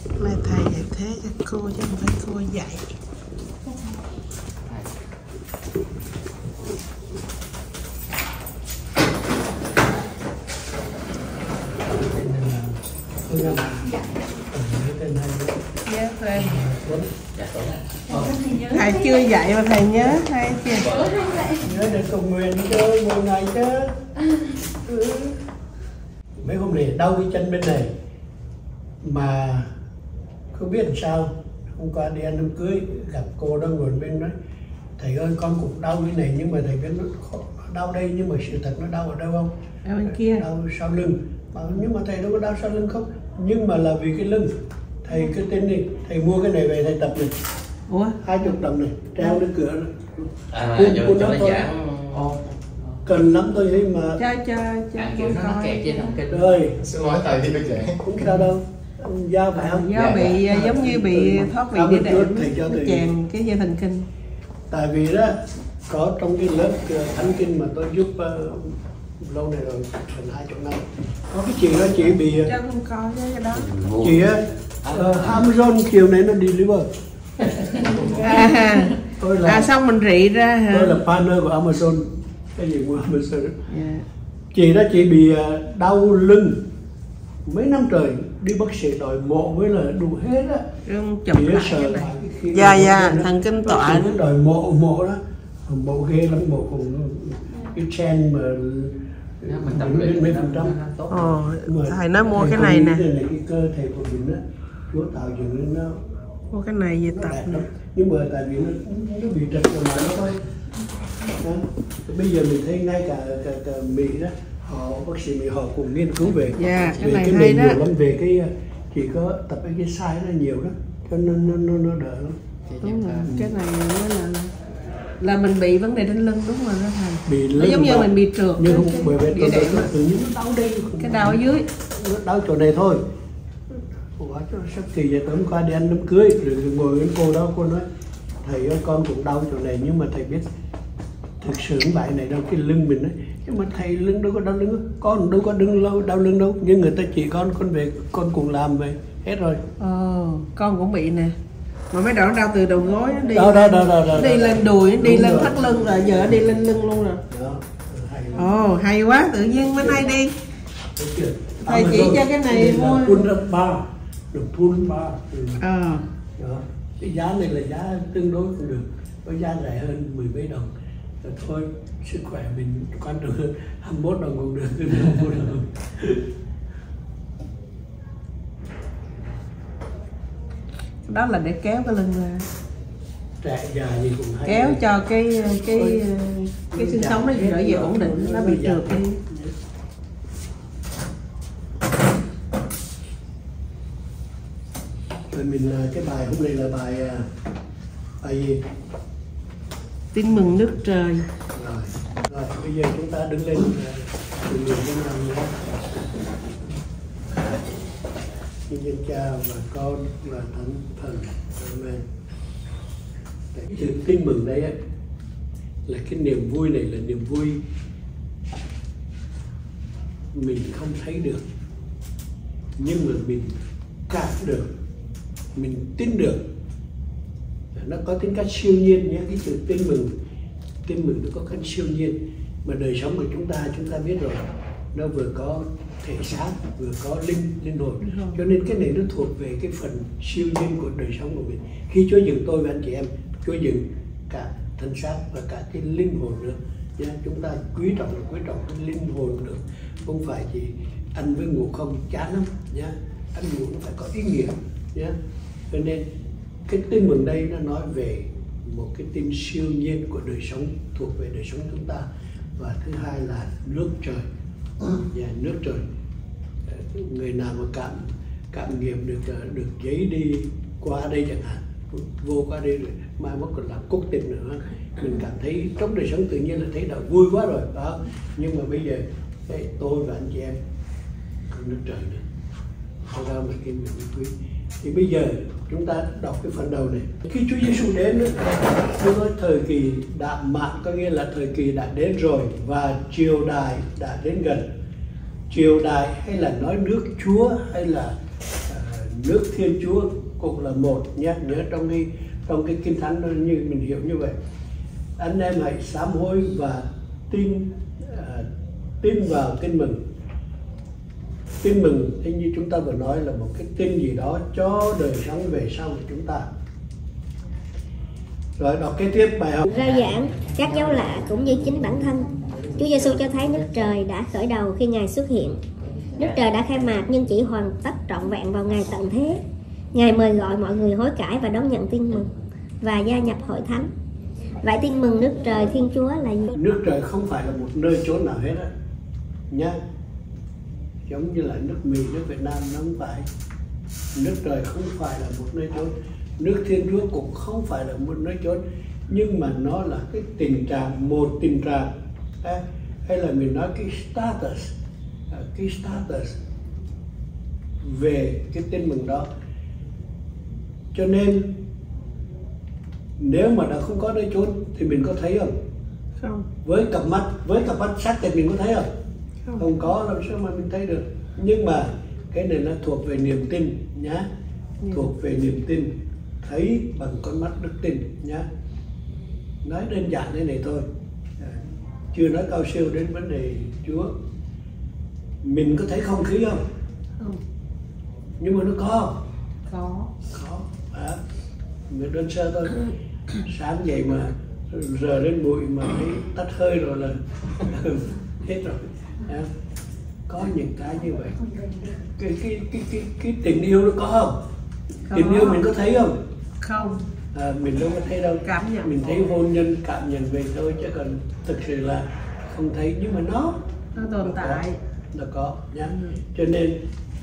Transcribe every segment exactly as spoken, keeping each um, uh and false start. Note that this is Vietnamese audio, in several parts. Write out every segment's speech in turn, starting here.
Này thầy dạy thế cho cô chứ không phải cô dạy. Dạ thầy. Thầy chưa dạy mà thầy nhớ hay chưa? Nhớ để cầu nguyện chứ, mỗi ngày chứ. Ừ. Mấy hôm nay đau cái chân bên này mà không biết làm sao. Hôm qua đi ăn đám cưới gặp cô đang ngồi bên đó, thầy ơi con cũng đau cái này nhưng mà thầy biết nó đau đây, nhưng mà sự thật nó đau ở đâu không? Ở bên kia. Đau sau lưng. Mà nhưng mà thầy đâu có đau sau lưng không? Nhưng mà là vì cái lưng. Thầy cứ tên đi, thầy mua cái này về thầy tập này. Ủa? Hai chục đồng này, treo lên cửa này. À, Cuốn, cho, cuốn cho nó nó giảm. cần lắm thôi ấy mà. Cho cho cho À, con kiểu nó coi. kẹt trên thần kinh. Rồi. Xin lỗi thầy thì được vậy. Không sao đâu. Do phải không? Do bị Dạ. giống như bị thoát vị Cảm địa ơn đệm, Chúa, thầy cho nó thầy. tràn cái dây thần kinh. Tại vì đó có trong cái lớp thánh kinh mà tôi giúp uh, lâu này rồi, gần hai chục năm, có cái chị đó chị bị Cho con coi cái đó. chị á uh, Amazon chiều nay nó deliver. À, Tôi là à xong mình rị ra hả? tôi là partner của Amazon, cái gì của Amazon đó. Dạ. Chị đó chị bị uh, đau lưng mấy năm trời, đi bác sĩ đòi mộ với là đủ hết á. Rung chụp Chị lại sợ cái này. khi Dạ mà dạ, nó- thần kinh bác tọa sĩ đó. đòi mộ mộ đó, mộ ghê lắm, mộ cùng cái chen mà Mình tập luyện mấy phần trăm. tốt. Ồ, Mà thầy nói mua thầy cái không này nghĩ nè. rằng là cái cơ thể của mình á, Chúa tạo dựng nên nó Mua cái này về nó tập đẹp nè. lắm, nhưng mà tại vì nó nó bị trật rồi mà nó thôi. Đó. Bây giờ mình thấy ngay cả cả, cả Mỹ đó, họ bác sĩ Mỹ họ cùng nghiên cứu về Dạ, cái về này cái hay này đó. nhiều lắm, về cái chỉ có tập cái size nó nhiều đó, cho nên nó nó, nó đỡ lắm. Đúng rồi, cái này mới là là mình bị vấn đề trên lưng đúng rồi đó thầy. Bị Nó giống như đau. mình bị trượt Nhưng cái- không bởi vì địa tôi đệm tôi á. tự nhiên nó đau đây, Cái đầu ở dưới. nó đau chỗ này thôi. Ủa cho sắp kỳ vậy tối hôm qua đi ăn đám cưới rồi ngồi với cô đó, cô nói thầy ơi con cũng đau chỗ này nhưng mà thầy biết thực sự không phải này đâu, cái lưng mình đấy. Nhưng mà thầy lưng đâu có đau lưng, con đâu có đau lâu đau lưng đâu, nhưng người ta chỉ con con về con cùng làm về hết rồi. Ờ, con cũng bị nè. Mà mấy đoạn đau từ đầu gối nó đi Đó, đó, đó, đó, đó, đi đó. lên đùi, đi Đúng lên rồi. thắt lưng rồi, giờ đi lên lưng luôn rồi. Đó, hay lắm. Ồ, hay quá, tự nhiên bữa nay đi. Thấy chưa? Thầy À, mà chỉ rồi, cho cái này đây là mua. phun ra ba, được phun ba. Ừ. Ờ, Đó. Cái giá này là giá tương đối cũng được, có giá rẻ hơn mười mấy đồng. Rồi thôi sức khỏe mình quan trọng hơn, hai mươi mốt đồng cũng được, tôi không mua được. đó là để kéo cái lưng ra. Trẻ già gì cũng hay. Kéo cho cái cái cái xương sống nó trở về ổn định, nó bị trượt đi. Rồi mình cái bài hôm nay là bài bài gì? Tin mừng nước trời. Rồi, rồi bây giờ chúng ta đứng lên từ nguyện với nhau nhé. Nhân danh Cha và Con và Thánh Thần. Amen. Cái sự tin mừng đây ấy, là cái niềm vui này là niềm vui mình không thấy được, nhưng mà mình cảm được, mình tin được. Nó có tính cách siêu nhiên nhé, cái sự tin mừng tin mừng nó có cách siêu nhiên, mà đời sống của chúng ta chúng ta biết rồi, nó vừa có thể xác vừa có linh linh hồn, cho nên cái này nó thuộc về cái phần siêu nhiên của đời sống của mình. Khi Chúa dựng tôi và anh chị em, Chúa dựng cả thân xác và cả cái linh hồn nữa nhé. Chúng ta quý trọng là quý trọng cái linh hồn được, không phải chỉ ăn với ngủ không chán lắm nhé. Ăn ngủ nó phải có ý nghĩa nhé. Cho nên cái tin mừng đây nó nói về một cái tin siêu nhiên của đời sống, thuộc về đời sống chúng ta. Và thứ hai là nước trời. Yeah, nước trời. Người nào mà cảm cảm nghiệm được được giấy đi qua đây chẳng hạn, vô qua đây rồi mai mốt còn làm cốt tình nữa, mình cảm thấy trong đời sống tự nhiên là thấy đã vui quá rồi đó. Nhưng mà bây giờ cái tôi và anh chị em còn nước trời nữa, thật ra mà kim mình quý. Thì bây giờ chúng ta đọc cái phần đầu này. Khi Chúa Giêsu đến, Chúa nói thời kỳ đã mãn, có nghĩa là thời kỳ đã đến rồi và triều đại đã đến gần. Triều đại hay là nói nước Chúa hay là uh, nước Thiên Chúa cũng là một nhé. Nhớ trong cái trong cái Kinh Thánh nó như mình hiểu như vậy. Anh em hãy sám hối và tin uh, tin vào tin mừng. Tin mừng thì như chúng ta vừa nói là một cái tin gì đó cho đời sống về sau của chúng ta. Rồi đọc kế tiếp bài học. Rao giảng các dấu lạ cũng như chính bản thân. Chúa Giêsu cho thấy nước trời đã khởi đầu khi Ngài xuất hiện. Nước trời đã khai mạc nhưng chỉ hoàn tất trọn vẹn vào ngày tận thế. Ngài mời gọi mọi người hối cải và đón nhận tin mừng và gia nhập hội thánh. Vậy tin mừng nước trời Thiên Chúa là gì? Nước trời không phải là một nơi chốn nào hết á nhá. Giống như là nước Mỹ, nước Việt Nam nó không phải. Nước trời không phải là một nơi chốn. Nước Thiên Chúa cũng không phải là một nơi chốn, nhưng mà nó là cái tình trạng, một tình trạng à, hay là mình nói cái status, cái status về cái tin mừng đó. Cho nên nếu mà đã không có nơi chốn thì mình có thấy không? Không. Với cặp mắt, với cặp mắt sắc thì mình có thấy không? Không, không có, làm sao mà mình thấy được. Nhưng mà cái này nó thuộc về niềm tin nhá. Ừ. Thuộc về niềm tin, thấy bằng con mắt đức tin nhá. Nói đơn giản thế này thôi, chưa nói cao siêu đến vấn đề Chúa. Mình có thấy không khí không? Không. Nhưng mà nó có. Có. Có. À, mình đơn sơ thôi. Sáng dậy mà rờ lên bụi mà thấy tắt hơi rồi là hết rồi. À, có những cái như vậy. Cái cái cái cái cái tình yêu nó có không? Có. Tình yêu mình có thấy không? Không. À, mình đâu có thấy đâu. Cảm nhận. Mình thấy hôn nhân cảm nhận về thôi, chứ còn thực sự là không thấy. Nhưng mà nó nó tồn nó tại. Có, nó có nhá. Ừ. Cho nên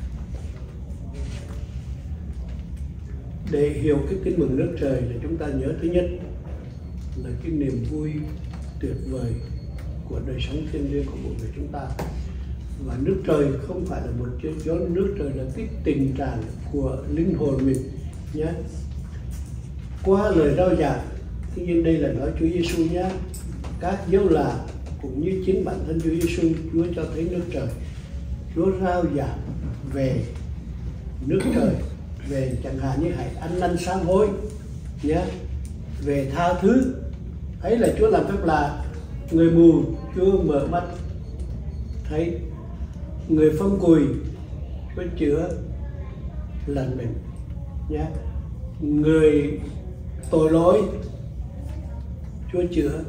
để hiểu cái tin mừng nước trời là chúng ta nhớ thứ nhất là cái niềm vui tuyệt vời của đời sống thiêng liêng của mỗi người chúng ta. Và nước trời không phải là một chỗ, nước trời là cái tình trạng của linh hồn mình nhé. Qua lời rao giảng, tuy nhiên đây là nói Chúa Giêsu nhé, các dấu lạ cũng như chính bản thân Chúa Giêsu, Chúa cho thấy nước trời. Chúa rao giảng về nước trời, về chẳng hạn như hãy ăn năn sám hối nhé, về tha thứ. Ấy là Chúa làm phép lạ, người mù Chúa mở mắt thấy, người phong cùi Chúa chữa lành bệnh nhé, người tội lỗi Chúa chữa.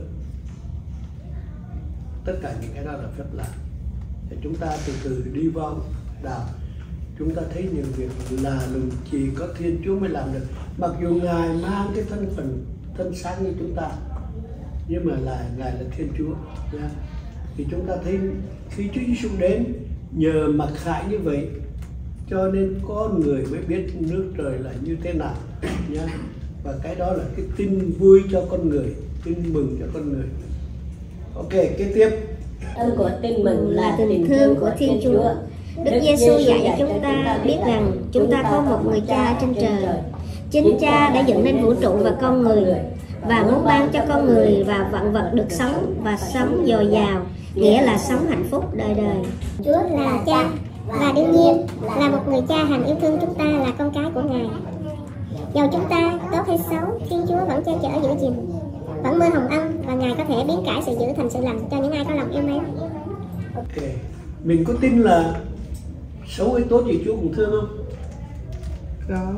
Tất cả những cái đó là phép lạ. Thì chúng ta từ từ đi vào đạo, chúng ta thấy nhiều việc là lùng chỉ có Thiên Chúa mới làm được. Mặc dù Ngài mang cái thân phận thân xác như chúng ta, nhưng mà là Ngài là Thiên Chúa nha. Thì chúng ta thấy khi Chúa Giêsu đến nhờ mặc khải như vậy, cho nên con người mới biết nước trời là như thế nào nha. Và cái đó là cái tin vui cho con người, tin mừng cho con người. Ok, kế tiếp. Ơn của tin mừng là tình thương của Thiên Chúa. Đức Giêsu dạy chúng ta biết rằng chúng ta có một người cha trên trời. Chính Cha đã dựng nên vũ trụ và con người, và muốn ban cho con người và vạn vật được sống và sống dồi dào, nghĩa là sống hạnh phúc đời đời. Chúa là Cha, và đương nhiên là một người cha hằng yêu thương chúng ta là con cái của Ngài. Dầu chúng ta tốt hay xấu, Thiên Chúa vẫn che chở giữ gìn, vẫn mưa hồng ân, và Ngài có thể biến cải sự dữ thành sự lành cho những ai có lòng yêu mến. Ok, mình có tin là xấu hay tốt gì Chúa cũng thương không? Có.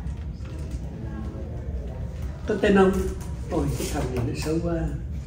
Có tin không? Ôi cái thằng này nó xấu quá.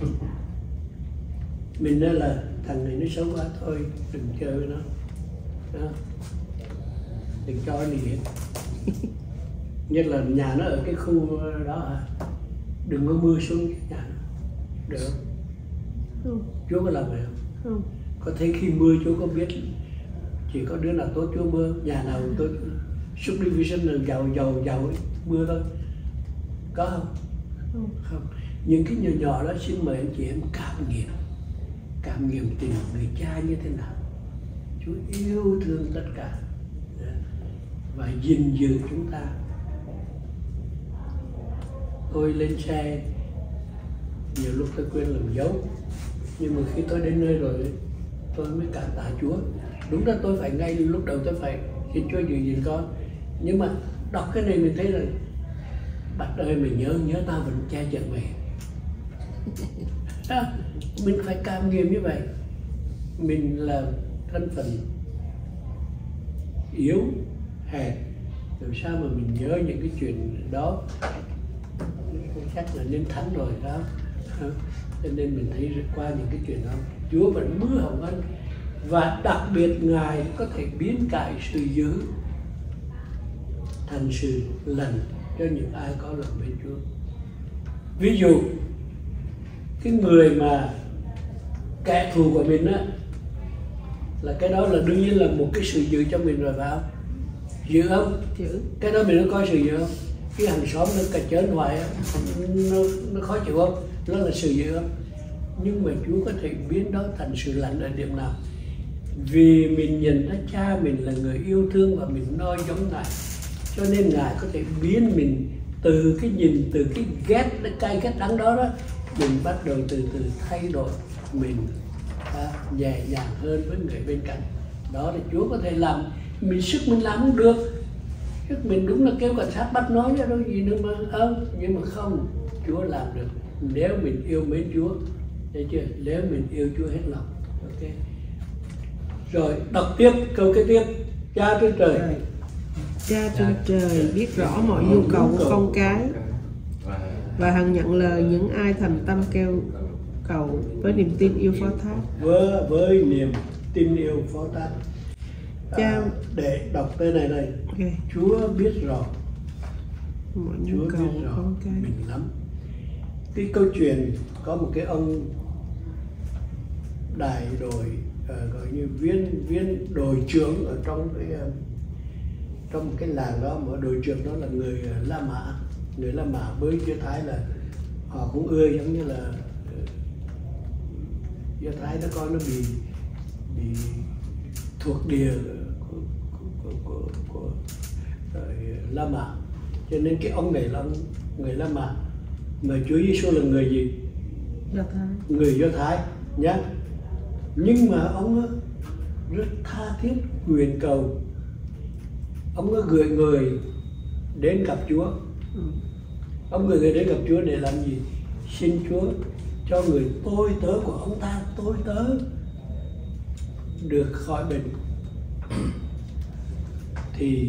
Mình nói là thằng này nó xấu quá, thôi đừng chơi với nó. Đó. Đừng cho nó gì hết. Nhất là nhà nó ở cái khu đó à. Đừng có mưa xuống nhà nó. Được không? Không. Chúa có làm vậy không? Không. Có thấy khi mưa Chúa có biết chỉ có đứa nào tốt Chúa mưa, nhà nào tốt subdivision là giàu giàu giàu ấy, mưa thôi. Có không? Không. Không. Những cái nhỏ nhỏ đó xin mời anh chị em cảm nghiệm, cảm nghiệm tình người cha như thế nào. Chúa yêu thương tất cả và gìn giữ chúng ta. Tôi lên xe nhiều lúc tôi quên làm dấu, nhưng mà khi tôi đến nơi rồi tôi mới cảm tạ Chúa. Đúng là tôi phải ngay lúc đầu tôi phải xin Chúa giữ gìn con, Nhưng mà đọc cái này mình thấy là Bạch ơi mày nhớ nhớ tao vẫn che chở mày. À, mình phải cảm nghiệm như vậy. Mình là thân phận yếu hèn, làm sao mà mình nhớ những cái chuyện đó. Chắc là nên thánh rồi đó. Cho nên mình thấy qua những cái chuyện đó Chúa vẫn mưa hồng ân, và đặc biệt Ngài có thể biến cải sự dữ thành sự lành cho những ai có lòng bên Chúa. Ví dụ cái người mà kẻ thù của mình á, là cái đó là đương nhiên là một cái sự dữ cho mình rồi, phải không? Dữ không? Dữ. Cái đó mình nó coi sự dữ không? Cái hàng xóm nó cà chớn hoài á, nó, nó khó chịu không? Nó là sự dữ không? Nhưng mà Chúa có thể biến đó thành sự lành ở điểm nào? Vì mình nhìn thấy cha mình là người yêu thương và mình noi giống Ngài, cho nên Ngài có thể biến mình từ cái nhìn, từ cái ghét, cái cay ghét đắng đó đó, mình bắt đầu từ từ thay đổi mình à, nhẹ nhàng hơn với người bên cạnh. Đó là Chúa có thể làm. Mình sức mình làm không được, sức mình đúng là kêu cảnh sát bắt nói ra đâu gì nữa mà không, nhưng mà không, Chúa làm được nếu mình yêu mến Chúa, thấy chưa? Nếu mình yêu Chúa hết lòng. Ok. Rồi đọc tiếp câu kế tiếp. Cha trên trời, Cha trên trời biết rõ mọi nhu cầu của con cái và hằng nhận lời những ai thành tâm kêu cầu với niềm tin yêu phó thác. với, với niềm tin yêu phó thác. Cha, À, để đọc tới này này. okay. Chúa biết rõ, Mọi nhu Chúa cầu biết của rõ con cái. mình lắm. Cái câu chuyện có một cái ông đại đội uh, gọi như viên viên đội trưởng ở trong cái uh, trong cái làng đó, mà đội trưởng đó là người uh, La Mã. Người La Mã với Do Thái là họ cũng ưa, giống như là uh, Do Thái nó coi nó bị bị thuộc địa của, của, của, của, của uh, La Mã, cho nên cái ông này là ông, người La Mã, mà Chúa Giêsu là người gì? Do Thái. Người Do Thái nhá. Nhưng mà ông rất tha thiết nguyện cầu, ông có gửi người đến gặp Chúa. Ừ. Ông gửi người đến gặp Chúa để làm gì? Xin Chúa cho người tôi tớ của ông ta, tôi tớ được khỏi bệnh. Thì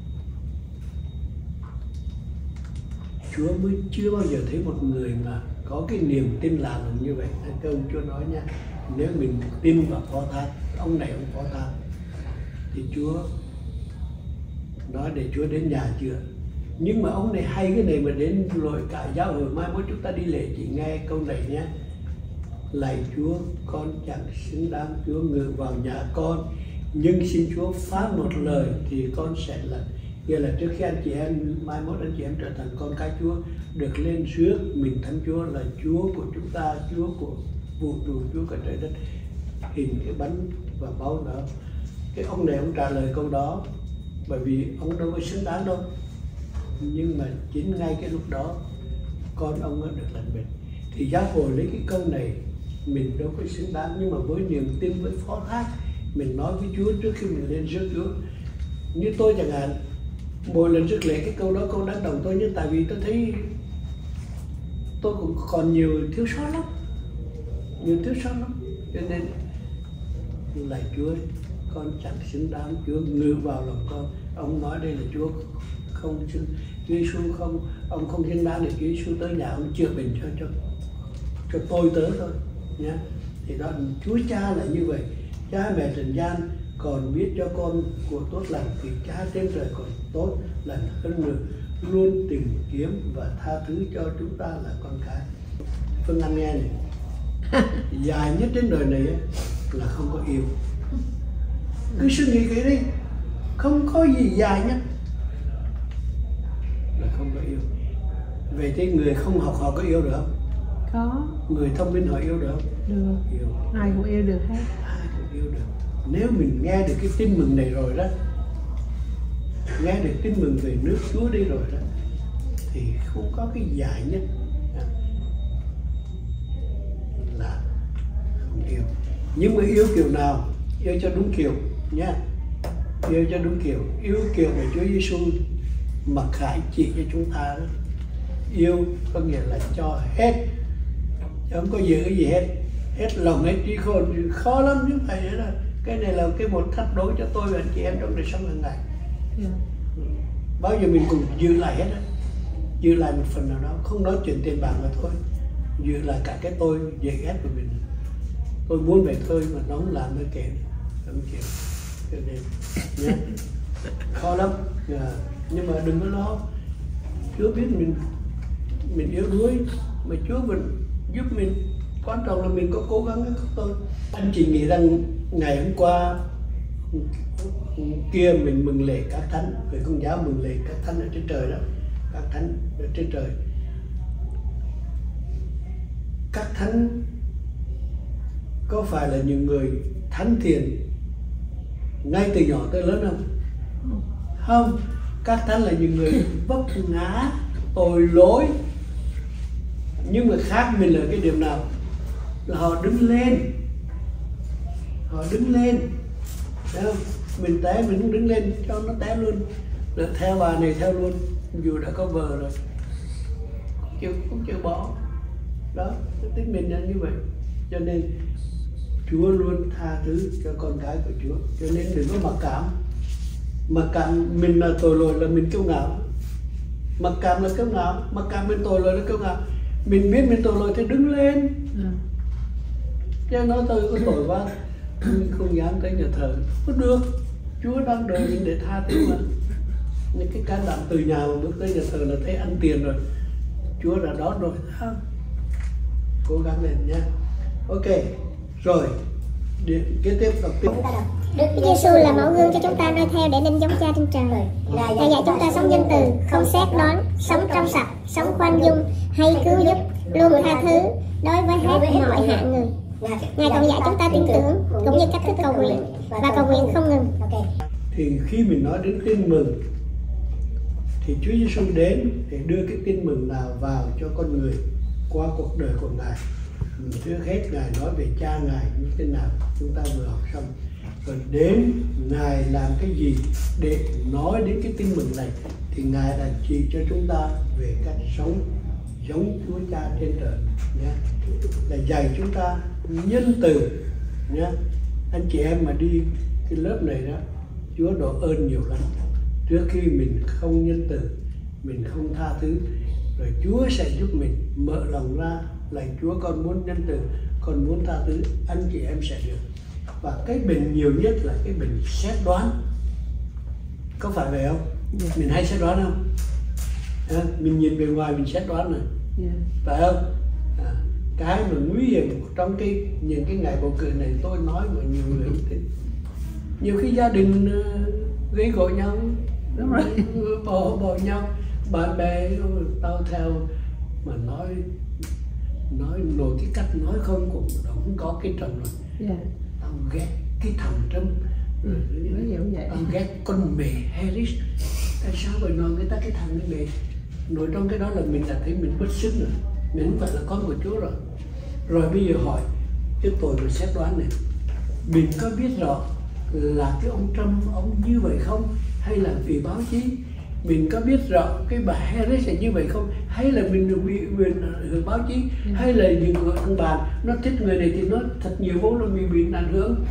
Chúa mới chưa bao giờ thấy một người mà có cái niềm tin lạ lùng như vậy. Câu Chúa nói nha, nếu mình tin vào phó thác, ông này ông phó thác, thì Chúa nói để Chúa đến nhà chữa. Nhưng mà ông này hay cái này mà đến lội cả giáo hội, mai mốt chúng ta đi lễ chỉ nghe câu này nhé. Lạy Chúa, con chẳng xứng đáng Chúa ngự vào nhà con, nhưng xin Chúa phán một lời thì con sẽ lành. Nghĩa là trước khi anh chị em, mai mốt anh chị em trở thành con cái Chúa, được lên rước mình thánh Chúa là Chúa của chúng ta, Chúa của vũ trụ, Chúa của trời đất, hình cái bánh và báu đó. Cái ông này ông trả lời câu đó, bởi vì ông đâu có xứng đáng đâu. Nhưng mà chính ngay cái lúc đó con ông được lành bệnh. Thì giáo hội lấy cái câu này, mình đâu có xứng đáng, nhưng mà với niềm tin, với phó thác, mình nói với Chúa trước khi mình lên rước Chúa. Như tôi chẳng hạn, mỗi lần rước lễ cái câu đó câu đánh đồng tôi, nhưng tại vì tôi thấy tôi cũng còn nhiều thiếu sót lắm, nhiều thiếu sót lắm, cho nên lạy Chúa, con chẳng xứng đáng Chúa ngự vào lòng con. Ông nói đây là Chúa không xứng, Chúa Giêsu không, ông không xứng đáng để Chúa Giêsu tới nhà ông chữa bệnh cho cho cho tôi tớ thôi nhé. Thì đó, Chúa Cha là như vậy. Cha mẹ trần gian còn biết cho con của tốt lành, thì Cha trên trời còn tốt lành hơn nữa, luôn tìm kiếm và tha thứ cho chúng ta là con cái. Phương Anh nghe này, dài nhất trên đời này là không có yêu. Cứ suy nghĩ cái đi, không có gì dài nhất là không có yêu. Vậy thì người không học họ có yêu được không? Có. Người thông minh họ yêu được không? Được. Yêu. Ai cũng yêu được hết. Ai cũng yêu được. Nếu mình nghe được cái tin mừng này rồi đó, nghe được tin mừng về nước Chúa đi rồi đó, thì không có cái dài nhất là không yêu. Nhưng mà yêu kiểu nào? Yêu cho đúng kiểu nha. Yêu cho đúng kiểu, yêu kiểu mà Chúa Giêsu mặc khải chỉ cho chúng ta đó. Yêu có nghĩa là cho hết, chứ không có giữ cái gì hết, hết lòng hết trí khôn, khó lắm chứ phải vậy đó. Cái này là cái một thách đố cho tôi và anh chị em trong đời sống hàng ngày. Yeah. Bao giờ mình cùng giữ lại hết á, giữ lại một phần nào đó, không nói chuyện tiền bạc mà thôi, giữ lại cả cái tôi dễ ghét của mình. Tôi muốn vậy thôi mà nó không làm nó kệ, không chịu. Cho nên nhé, khó lắm. Yeah. Nhưng mà đừng có lo, Chúa biết mình mình yếu đuối mà Chúa vẫn giúp mình. Quan trọng là mình có cố gắng hay không thôi. Anh chị nghĩ rằng ngày hôm qua kia mình mừng lễ các thánh, người Công giáo mừng lễ các thánh ở trên trời đó, các thánh ở trên trời. Các thánh có phải là những người thánh thiện ngay từ nhỏ tới lớn không? Không, các thánh là những người vấp ngã, tội lỗi. Nhưng mà khác mình là cái điểm nào? Là họ đứng lên, họ đứng lên, thấy không? Mình té mình không đứng lên cho nó té luôn, rồi theo bà này theo luôn, dù đã có vợ rồi cũng chịu cũng chịu bỏ. Đó, tính mình là như vậy. Cho nên Chúa luôn tha thứ cho con cái của Chúa, cho nên đừng có mặc cảm. Mặc cảm mình là tội lỗi là mình kiêu ngạo, mặc cảm là kiêu ngạo, mặc cảm mình tội lỗi là kiêu ngạo. Mình biết mình tội lỗi thì đứng lên. Ừ. Chứ nói tôi có tội quá, mình không dám tới nhà thờ. Có được, Chúa đang đợi mình để tha thứ mà. Những cái can đảm từ nhà mà bước tới nhà thờ là thấy ăn tiền rồi, Chúa đã đón rồi. Ha. Cố gắng lên nha. Ok, rồi kế tiếp đọc tiếp. Đức Giêsu là mẫu gương cho chúng ta noi theo để nên giống Cha trên trời. Ngài dạy chúng ta sống nhân từ, không xét đoán, sống trong sạch, sống khoan dung, hay cứu giúp, luôn tha thứ đối với hết mọi hạng người. Ngài còn dạy chúng ta tin tưởng cũng như cách thức cầu nguyện và cầu nguyện không ngừng. Thì khi mình nói đến tin mừng thì Chúa Giêsu đến để đưa cái tin mừng nào vào cho con người qua cuộc đời của Ngài. Trước hết Ngài nói về Cha Ngài như thế nào, chúng ta vừa học xong. Rồi đến Ngài làm cái gì để nói đến cái tin mừng này, thì Ngài đã chỉ cho chúng ta về cách sống giống Chúa Cha trên trời nhé. Là dạy chúng ta nhân từ nhé. Anh chị em mà đi cái lớp này đó, Chúa đổ ơn nhiều lắm. Trước khi mình không nhân từ, mình không tha thứ, rồi Chúa sẽ giúp mình mở lòng ra là Chúa con muốn nhân từ, con muốn tha thứ, anh chị em sẽ được. Và cái bệnh nhiều nhất là cái bệnh xét đoán. Có phải vậy không? Yeah. Mình hay xét đoán không? À, mình nhìn bề ngoài mình xét đoán này, yeah. Phải không? À, cái mà nguy hiểm trong cái những cái ngày bầu cử này, tôi nói mà nhiều người không tin. Nhiều khi gia đình uh, gây gổ nhau, đúng rồi, bỏ bỏ nhau, bạn bè tao theo mà nói nói nổi cái cách nói không cũng không có cái trầm rồi. Yeah. Tao ghét cái thằng Trump, ừ, tao ghét con mẹ Harris. Tại sao bởi nói người ta cái thằng cái mẹ, nổi trong cái đó là mình đã thấy mình bất sức rồi, mình không phải là con của Chúa rồi. Rồi bây giờ hỏi cái tội mà xét đoán này, mình có biết rõ là cái ông Trump ông như vậy không, hay là vì báo chí? Mình có biết rõ cái bà Harris là như vậy không, hay là mình được bị quyền hưởng báo chí, ừ. hay là những người ông bà nó thích người này thì nó thật nhiều vô là mình bị ảnh hưởng?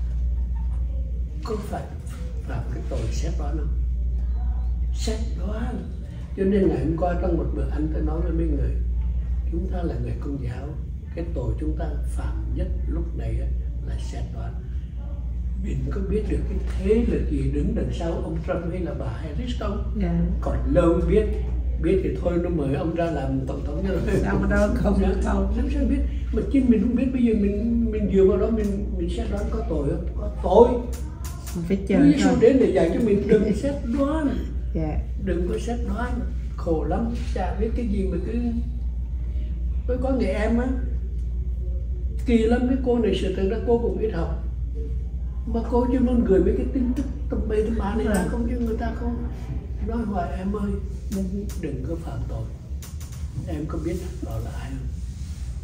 Có phải làm cái tội xét đoán không? Xét đoán. Cho nên ngày hôm qua trong một bữa ăn tôi nói với mấy người, chúng ta là người Công giáo, cái tội chúng ta phạm nhất lúc này là xét đoán. Mình có biết được cái thế lực gì đứng đằng sau ông Trump hay là bà Harris không? Yeah. Còn lâu biết, biết thì thôi nó mời ông ra làm tổng thống cho rồi. Sao mà đâu không biết không? Làm sao biết? Mà chính mình không biết, bây giờ mình mình dựa vào đó mình mình xét đoán có tội không? Có tội. Mình phải chờ thôi. Chúa đến để dạy cho mình đừng xét đoán. Yeah. Đừng có xét đoán, khổ lắm, chả biết cái gì mà cứ. Tôi có người em á, kỳ lắm, cái cô này sự thật ra cô cũng ít học, mà cô chứ luôn gửi mấy cái tin tức tầm bê tầm bạ này ra không, chứ người ta không nói hoài. Em ơi, đừng có phạm tội. Em có biết đó là ai không?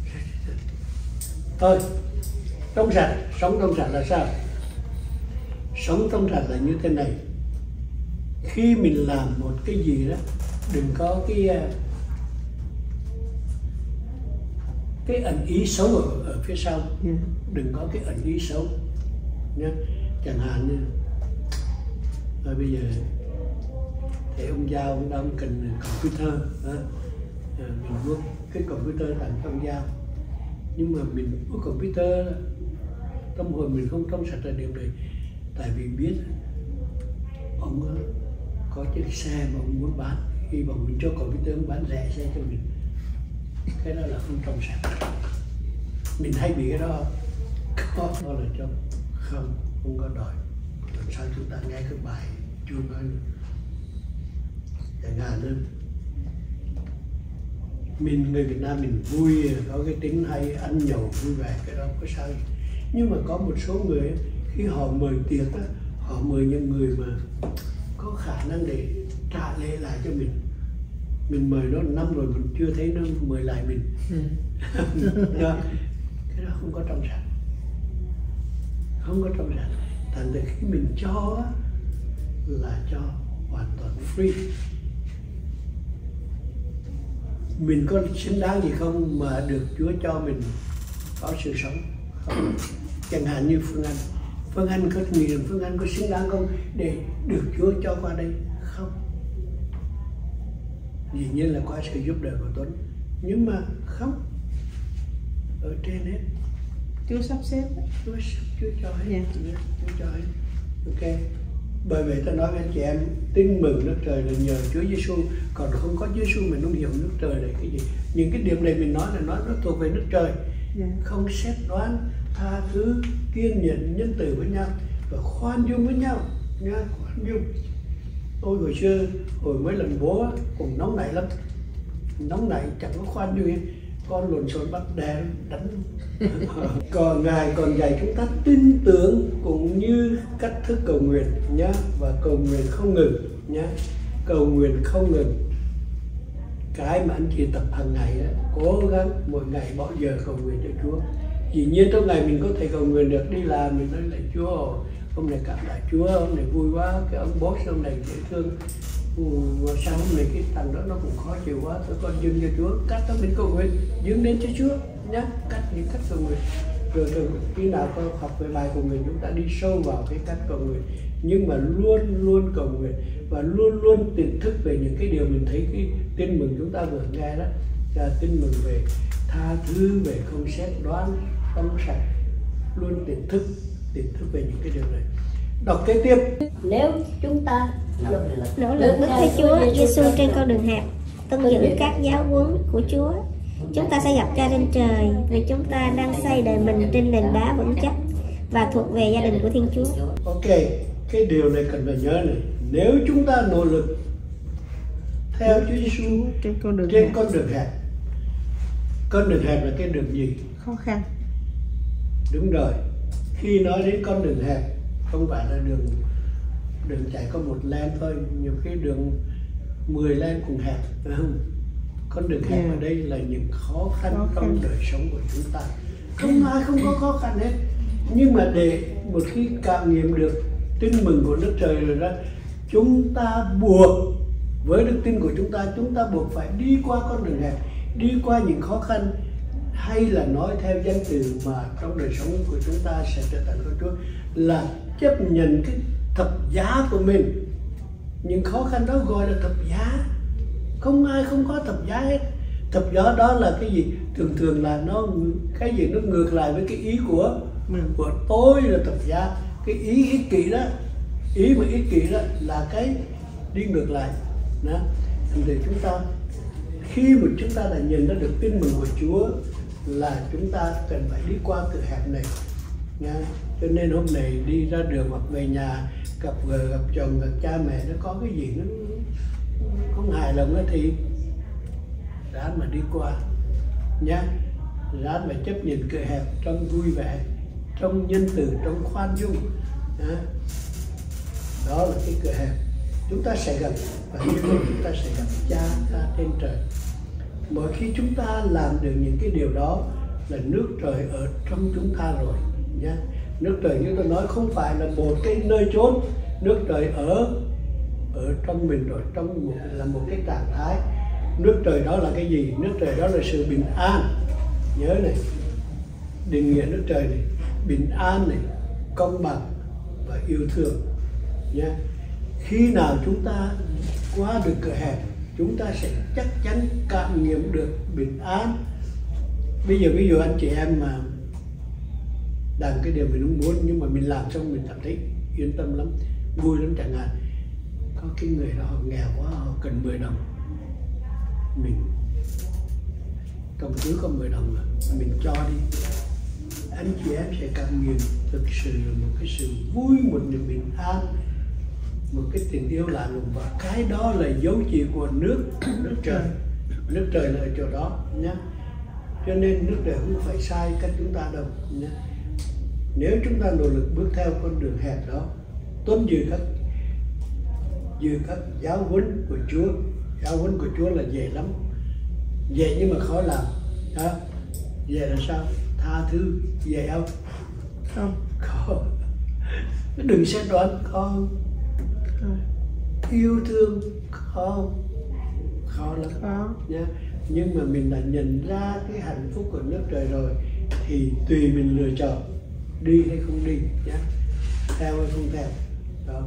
Thôi, trong sạch, sống trong sạch là sao? Sống trong sạch là như thế này. Khi mình làm một cái gì đó, đừng có cái cái ẩn ý xấu ở, ở phía sau. Yeah. Đừng có cái ẩn ý xấu nhé. Chẳng hạn như rồi bây giờ thấy ông Giao ông đang cần computer đó. À, mình mua cái computer tặng cho ông Giao, nhưng mà mình mua computer tâm hồn mình không trong sạch là điều này. Tại vì biết ông có chiếc xe mà ông muốn bán, khi mà mình cho computer ông bán rẻ xe cho mình, cái đó là không trong sạch. Mình hay bị cái đó có đó là trong không không có đòi. Làm sao chúng ta nghe cái bài chưa nói nữa. Chẳng hạn nữa, mình người Việt Nam mình vui, có cái tính hay ăn nhậu vui vẻ, cái đó có sao. Nhưng mà có một số người khi họ mời tiệc á, họ mời những người mà có khả năng để trả lễ lại cho mình. Mình mời nó năm rồi mình chưa thấy nó mời lại mình. Đó, cái đó không có trong sạch, không có trong sạch. Thành ra khi mình cho là cho hoàn toàn free. Mình có xứng đáng gì không mà được Chúa cho mình có sự sống không? Chẳng hạn như Phương Anh, Phương Anh có nghĩ rằng Phương Anh có xứng đáng không để được Chúa cho qua đây không? Dĩ nhiên là qua sự giúp đỡ của Tuấn, nhưng mà không, ở trên hết Chúa sắp xếp. Chúa, Chúa cho hết. Yeah. Chúa cho hết. Ok. Bởi vậy ta nói với anh chị em, tin mừng nước trời là nhờ Chúa Giêsu, còn không có Chúa Giêsu mình không hiểu nước trời là cái gì. Những cái điểm này mình nói là nói nó thuộc về nước trời. Yeah. Không xét đoán, tha thứ, kiên nhẫn, nhân từ với nhau và khoan dung với nhau nha, khoan dung. Tôi hồi xưa hồi mới lần bố cũng nóng nảy lắm, nóng nảy chẳng có khoan dung hết. Con lộn xộn bắt đè đánh. Còn Ngài còn dạy chúng ta tin tưởng cũng như cách thức cầu nguyện nhá, và cầu nguyện không ngừng nhá, cầu nguyện không ngừng. Cái mà anh chị tập hàng ngày á, cố gắng mỗi ngày bỏ giờ cầu nguyện cho Chúa. Dĩ nhiên trong ngày mình có thể cầu nguyện được, đi làm mình nói lại Chúa, hôm nay cảm tạ Chúa, hôm nay vui quá, cái ông boss hôm nay dễ thương. Ừ, mà sao hôm nay cái thằng đó nó cũng khó chịu quá, thôi con dâng cho Chúa, cách đó mình cầu nguyện, dâng đến cho Chúa nhá, cách những cách cầu nguyện. Rồi, rồi khi nào con học về bài cầu nguyện chúng ta đi sâu vào cái cách cầu nguyện, nhưng mà luôn luôn cầu nguyện và luôn luôn tỉnh thức về những cái điều mình thấy cái tin mừng chúng ta vừa nghe đó, là tin mừng về tha thứ, về không xét đoán, không sạch, luôn tỉnh thức tỉnh thức về những cái điều này. Đọc kế tiếp. Nếu chúng ta nỗ lực bước theo Chúa Giêsu trên con đường hẹp, tuân giữ các giáo huấn của Chúa, chúng ta sẽ gặp Cha trên trời, vì chúng ta đang xây đời mình trên nền đá vững chắc và thuộc về gia đình của Thiên Chúa. Ok, cái điều này cần phải nhớ này. Nếu chúng ta nỗ lực theo Chúa Giêsu trên con đường trên hẹp. con đường hẹp, con đường hẹp là cái đường gì? Khó khăn. Đúng rồi. Khi nói đến con đường hẹp, không phải là đường đường chạy có một len thôi, nhiều khi đường mười len cũng hẹp, phải không? Con đường hẹp Yeah. ở đây là những khó khăn, Khó trong khăn. đời sống của chúng ta. Không ai không có khó khăn hết, nhưng mà để một khi cảm nghiệm được tin mừng của nước trời rồi đó, chúng ta buộc với đức tin của chúng ta, chúng ta buộc phải đi qua con đường hẹp, đi qua những khó khăn, hay là nói theo danh từ mà trong đời sống của chúng ta sẽ trở thành con Chúa, là chấp nhận cái thập giá của mình. Những khó khăn đó gọi là thập giá, không ai không có thập giá hết. Thập giá đó là cái gì? Thường thường là nó cái gì nó ngược lại với cái ý của của tôi là thập giá. Cái ý ích kỷ đó, ý mà ích kỷ đó là cái đi ngược lại đó. Thì chúng ta khi mà chúng ta đã nhận ra được tin mừng của Chúa là chúng ta cần phải đi qua cửa hẹp này nha. Cho nên hôm nay đi ra đường hoặc về nhà gặp vợ, gặp chồng, gặp cha mẹ, nó có cái gì nó không hài lòng đó thì ráng mà đi qua nhá, ráng mà chấp nhận cửa hẹp trong vui vẻ, trong nhân từ, trong khoan dung. Đó, đó là cái cửa hẹp chúng ta sẽ gặp, và như vậy chúng ta sẽ gặp Cha ta trên trời. Mỗi khi chúng ta làm được những cái điều đó là nước trời ở trong chúng ta rồi nhé. Nước trời như tôi nói không phải là một cái nơi chốn, nước trời ở ở trong mình rồi, trong một, là một cái trạng thái. Nước trời đó là cái gì? Nước trời đó là sự bình an. Nhớ này, định nghĩa nước trời này, bình an này, công bằng và yêu thương nhé. Khi nào chúng ta qua được cửa hẹp, chúng ta sẽ chắc chắn cảm nghiệm được bình an. Bây giờ ví dụ anh chị em mà làm cái điều mình không muốn nhưng mà mình làm xong mình cảm thấy yên tâm lắm, vui lắm chẳng hạn. Có cái người đó họ nghèo quá, họ cần mười đồng, mình trong túi có mười đồng mà mình cho đi, anh chị em sẽ cảm nghiệm thực sự là một cái sự vui, một niềm bình an, một cái tình yêu lạ lùng, và cái đó là dấu chỉ của nước nước trời. Nước trời là ở chỗ đó nhé. Cho nên nước trời không phải sai cách chúng ta đâu nhé. Nếu chúng ta nỗ lực bước theo con đường hẹp đó, tuân giữ các giữ các giáo huấn của Chúa. Giáo huấn của Chúa là dễ lắm, dễ nhưng mà khó làm. Đó. Dễ là sao? Tha thứ dễ không? Không. Khó. Đừng xét đoán, khó không? Không. Yêu thương khó không? Khó lắm. Khó. Nhá. Nhưng mà mình đã nhận ra cái hạnh phúc của nước trời rồi thì tùy mình lựa chọn đi hay không đi nhé, theo hay không theo đó.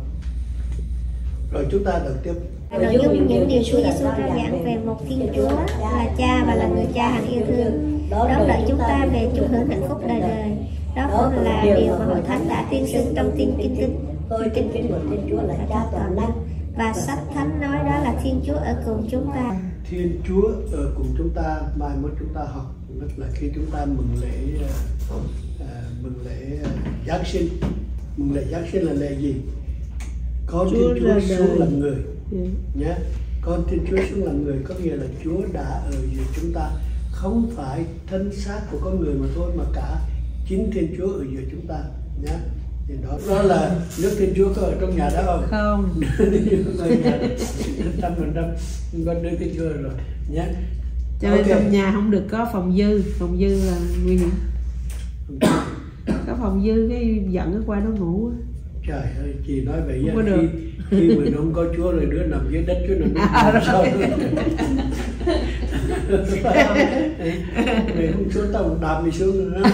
Rồi chúng ta đọc tiếp. Nội dung những điều Chúa Giêsu rao giảng về một Thiên Chúa là Cha và là người Cha hằng yêu thương, đón đợi chúng ta về chung hưởng hạnh phúc đời đời. Đó cũng là điều mà Hội Thánh đã tuyên xưng trong Tin Kinh Kinh. Tôi kinh kính một Thiên Chúa là Cha toàn năng. Và sách Thánh nói đó là Thiên Chúa ở cùng chúng ta. Thiên Chúa ở cùng chúng ta, mai mốt chúng ta học rất là khi chúng ta mừng lễ uh, mừng lễ uh, Giáng sinh. Mừng lễ Giáng sinh là lễ gì? Con Chúa Thiên Chúa xuống làm người yeah. nhé. Con Thiên Chúa xuống làm người có nghĩa là Chúa đã ở giữa chúng ta, không phải thân xác của con người mà thôi, mà cả chính Thiên Chúa ở giữa chúng ta nhé. Thì đó, đó là nước Thiên Chúa có ở trong nhà đó không? Không. Trăm phần trăm con nước Thiên Chúa rồi nhé. Cho nên okay. Trong nhà không được có phòng dư, phòng dư là nguy hiểm. Có phòng dư cái giận nó qua nó ngủ. Trời ơi, chị nói vậy không khi, khi mình không có Chúa rồi đứa nằm dưới đất Chúa nằm dưới sao mình không xuống tao một đạp mình xuống nữa.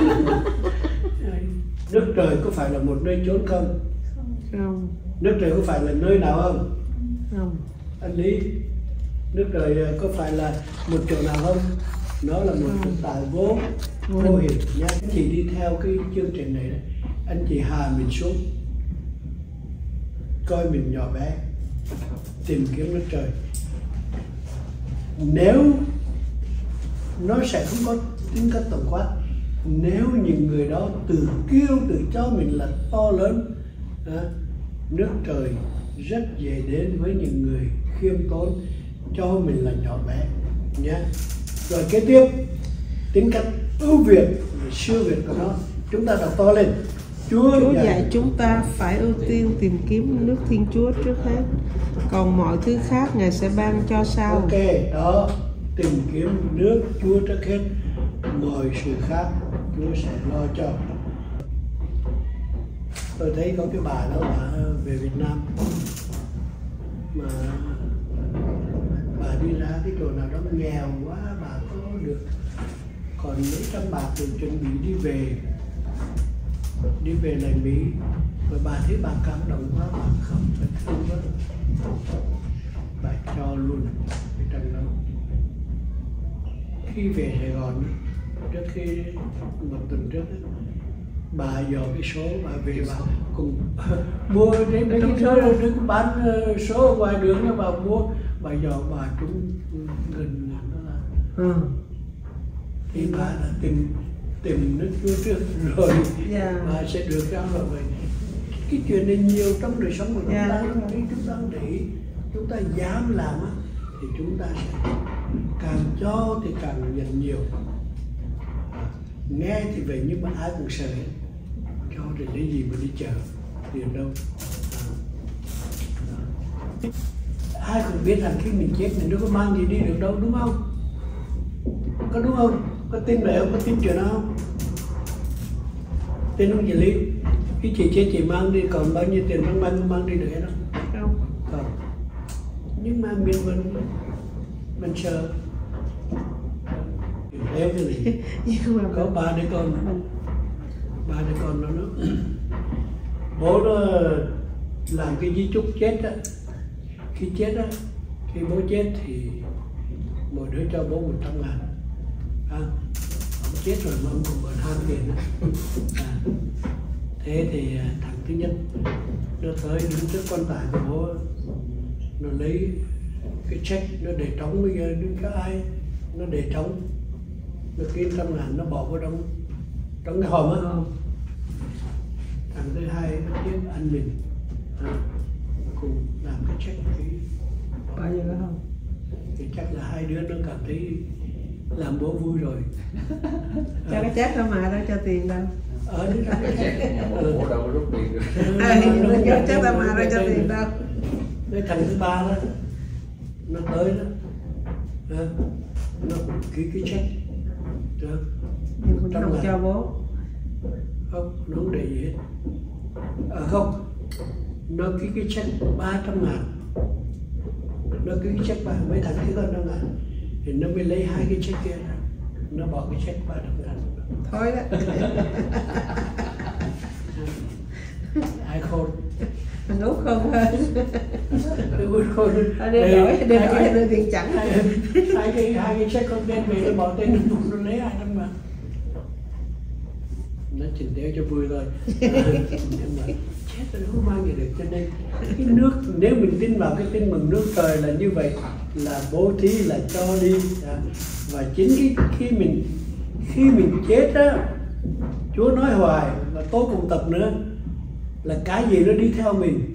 Nước trời có phải là một nơi chốn không? Không. Nước trời có phải là nơi nào không? Không. Anh Lý, nước trời có phải là một chỗ nào không? Nó là một thực tại vô vô hình nhé. Anh chị đi theo cái chương trình này, anh chị hạ mình xuống, coi mình nhỏ bé, tìm kiếm nước trời. Nếu nó sẽ không có tính cách tổng quát, nếu những người đó tự kêu tự cho mình là to lớn, à, nước trời rất dễ đến với những người khiêm tốn, cho mình là nhỏ bé nhé. Rồi kế tiếp, tính cách ưu việt, siêu việt của nó, chúng ta đọc to lên. Chúa, Chúa dạy, dạy chúng ta phải ưu tiên tìm kiếm nước Thiên Chúa trước hết, còn mọi thứ khác Ngài sẽ ban cho sau. Ok, đó, tìm kiếm nước Chúa trước hết, mọi sự khác Chúa sẽ lo cho. Tôi thấy có cái bà đó bà về Việt Nam mà bà đi ra cái chỗ nào đó nghèo quá, bà có được còn mấy trăm bạc để chuẩn bị đi về đi về lại Mỹ, và bà thấy bà cảm động quá, bà không phải thương quá, bà cho luôn cái trận đó. Khi về Sài Gòn trước khi một tuần trước bà dò cái số, bà về bà cùng mua đến mấy cái số rồi đứng bán số ở ngoài đường đó, bà mua, bà dò bà trúng gần đó là ừ. Thì bà đã tìm tìm nước Chúa trước rồi yeah. Bà sẽ được ra rồi. Vậy cái chuyện này nhiều trong đời sống của chúng yeah. ta, khi chúng ta để chúng ta dám làm á, thì chúng ta sẽ càng cho thì càng nhận nhiều. Nghe thì vậy nhưng mà ai cũng sợ, cho thì lấy gì mà đi chờ tiền đâu. Ai cũng biết rằng khi mình chết mình đâu có mang gì đi được đâu, đúng không? Có đúng không? Có tin này không? Có tin chuyện đó không? Tin không chị Lý? Cái chị chết chị mang đi còn bao nhiêu tiền mang mang mang đi nữa đâu? Không. Không. Nhưng mà mình vẫn mình sợ. Đeo cái gì? Nhưng mà Có ba đứa con, ba đứa con nó nó bố nó làm cái di chúc chết á, khi chết á, khi bố chết thì mỗi đứa cho bố một trăm ngàn. À, ông chết rồi mà ông còn còn ham tiền á. À, thế thì thằng thứ nhất nó tới đứng trước quan tài của bố, nó lấy cái check nó để trống, bây giờ đứng có ai nó để trống, nó kiếm trăm ngàn nó bỏ vào trong trong cái hòm á. Thằng thứ hai nó chết anh mình, à, cùng làm cái check cái bao nhiêu đó không? thì chắc là hai đứa nó cảm thấy làm bố vui rồi. Cho cái chết đâu mà đâu cho tiền đâu. Ở đấy trong cái check Bố đâu có rút tiền được. Cho chết đâu mà đâu cho tiền đâu. Cái thằng thứ ba đó nó tới đó, à, nó ký cái check đó. Nhưng cũng không cho bố. Không, nó không để gì hết. À không, nó ký cái check ba trăm ngàn, nó ký cái check ba, mấy thằng ký con năm ngàn thì nó mới lấy hai cái check kia, nó bỏ cái check ba trăm ngàn. Thôi đó. Ai khôn? Mình út không hơn. Tôi út khôn. Đưa đổi, đưa đổi đưa tiền chẳng. Hai cái hai cái check con tên về nó bỏ tên nó, nó lấy hai trăm ngàn. Nó chỉnh đeo cho vui thôi. Nhưng mà chết rồi không mang gì được, cho nên cái nước, nếu mình tin vào cái tin mừng nước trời là như vậy, là bố thí, là cho đi. Và chính cái khi mình khi mình chết á, Chúa nói hoài và tôi cùng tập nữa là cái gì nó đi theo mình,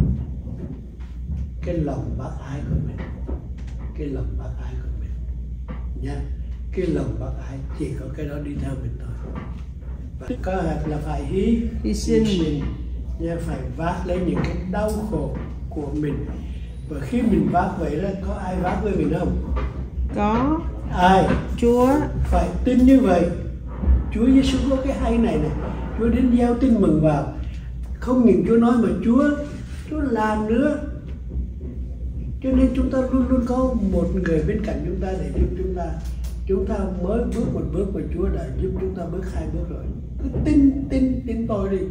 cái lòng bác ái của mình, cái lòng bác ái của mình nha, cái lòng bác ái chỉ có cái đó đi theo mình thôi. Và có là phải hy hy sinh nha, phải vác lấy những cái đau khổ của mình. Và khi mình vác vậy đó, có ai vác với mình không? Có. Ai? Chúa. Phải tin như vậy. Chúa Giêsu có cái hay này này, Chúa đến gieo tin mừng vào. Không những Chúa nói mà Chúa Chúa làm nữa. Cho nên chúng ta luôn luôn có một người bên cạnh chúng ta để giúp chúng ta. Chúng ta mới bước một bước mà Chúa đã giúp chúng ta bước hai bước rồi. Cứ tin, tin, tin tôi đi.